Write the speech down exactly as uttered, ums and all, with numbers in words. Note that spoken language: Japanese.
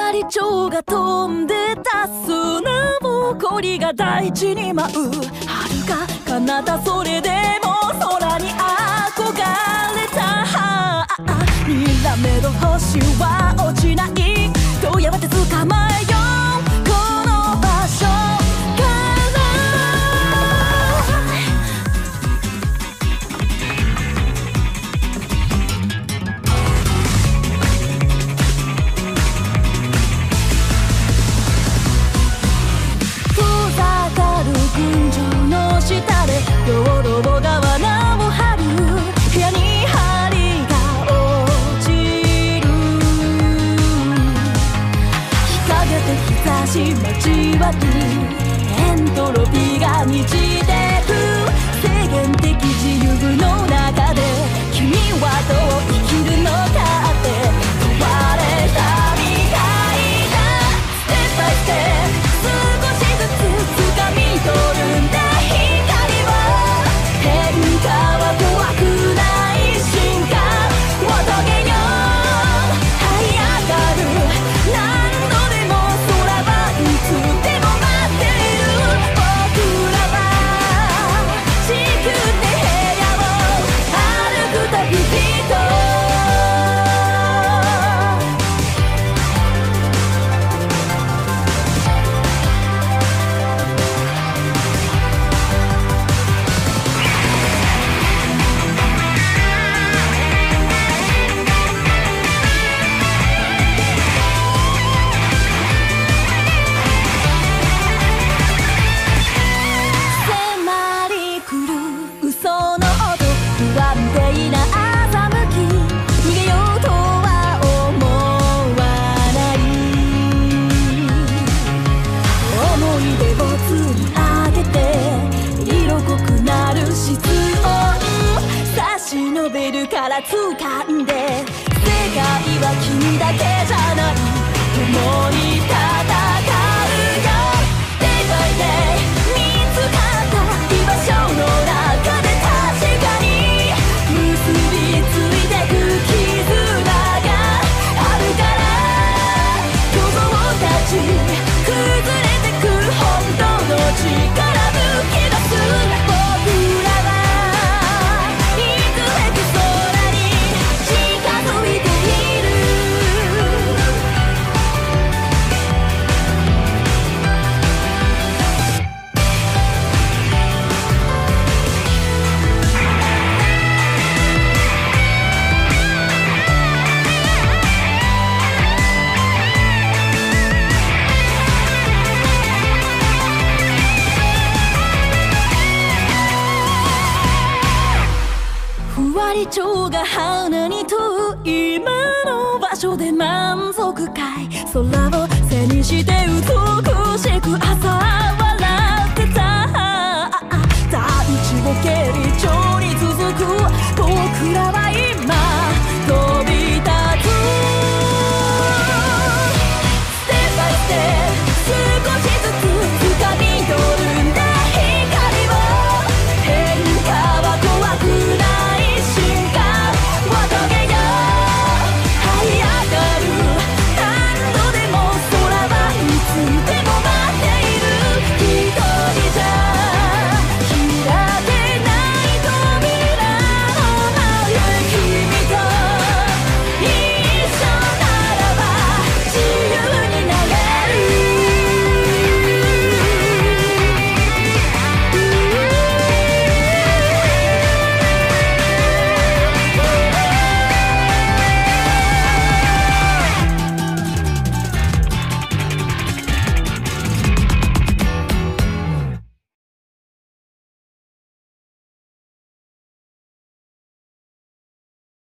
わり蝶が飛んでた砂ぼこりが大地に舞う。遥か彼方それでも空に憧れた。にらめの星は落ちない。どうやって捕まえようこの場所から遠ざかる群青の下で道路をが罠を張る。部屋に針が落ちる。日陰で日差し交わる。エントロピーが満ちてく制限的自由の中で君はどう生きるのかって問われたみたいだ。ステップバイステップ少しずつ掴み取るんだ光を。変化は怖くない進化を遂げよう。這い上がる何度でも空はいつでも待っている。僕らは地球って部屋を歩く旅人。迫り来る嘘の音、不安定な欺き、逃げようとは思わない。思い出を積み上げて色濃くなる室温、差し伸べるから掴んで世界は君だけじゃない。共に戦うよ。Day by day見つかった居場所の中で確かに結びついてく絆があるから。想像たち崩れてく本当の力むき出す。僕らはいつへく空に近づいている。ふわり蝶が鼻に問う今の場所で満足かい。空を背にしてうつ